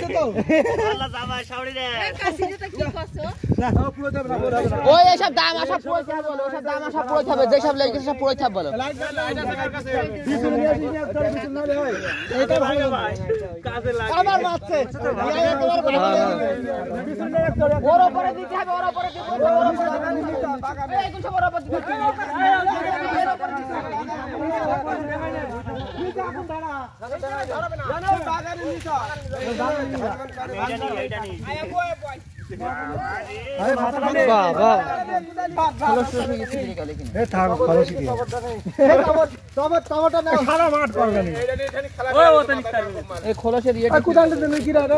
আল্লাহ জামাই শাওড়ি রে কাশিটা কি করছো না পুরো দেব না ওই এসব দাম আসা পুরো থাকবে বলো ওসব দাম আসা পুরো থাকবে যেই সব লেগে সব পুরো থাকবে বলো লাইট আছে কার কাছে পিছনে নিয়ে আসি না তোর পিছনে না হয় এটা ভাই কাজে লাগে আমার মারছে পিছনে এক তোর ওর উপরে দিতে হবে ওর উপরে দিতে হবে ওর উপরে এই কিছু ওর উপরে দিতে হবে বাবা এ থাক ভালো শিখি টমেটো না সারা মাঠ করবে না ওই ও তো নিস্তার এই খোলসের ইয়ে কুদাল দেন কি রে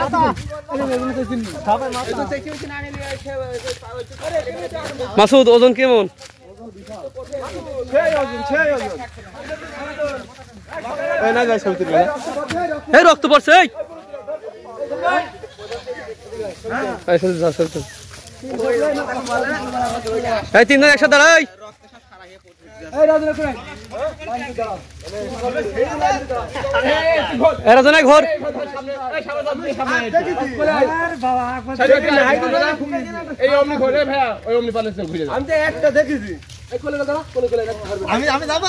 মাসুদ ওজন কেমন এই রক্ত পড়ছে এই তিনজন একসাথে দাঁড়াই এরা জানা ঘর আমি যাবো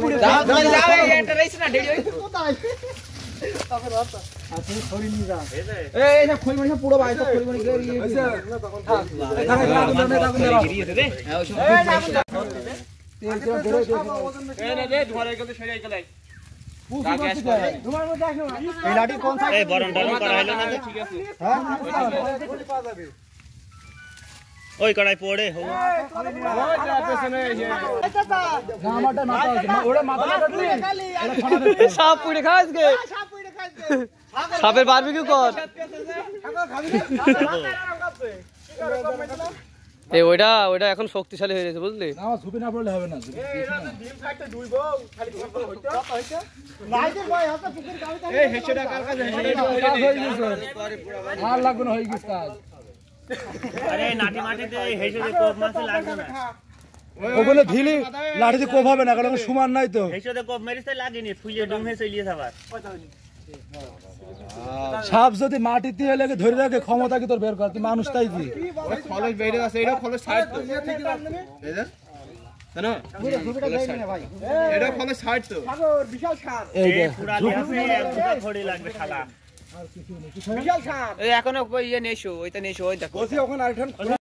পুরো বাইরে এই বরণ ডালন করা হলো না ঠিক আছে ওই কড়াই পড়ে হো সাপ পুড়ে খাস গে সাপের বারবিকিউ কর এই ওইটা ওইটা এখন শক্তিশালী হয়ে গেছে বুঝলি আমার ঝুপি না পড়লে হবে না আর লাগবে না হয়ে গেছে কাজ আরে নাটি মাটিতে হেসে দে কোপ মাছে লাগবে না ওগুলো ঢিলি লাঠিতে কোপ হবে না কারণ সমান নাই তো হেসে দে কোপ মেরিতে লাগেনি ফুলে ডুমে চলিয়ে যাবার সাপ যদি মাটিতে লেগে ধরে রাখে ক্ষমতা কি তোর বের কর তুই মানুষ তাই কি খলস বেড়ে আছে এটা খলস সাইড তো এই যে না এটা খলস সাইড তো বিশাল সার এই পুরা লিয়াছে একদম থড়ি লাগবে শালা এই এখনো ইয়ে নেছো ওইটা নেছো ওই দেখো ওখানে আরেকটা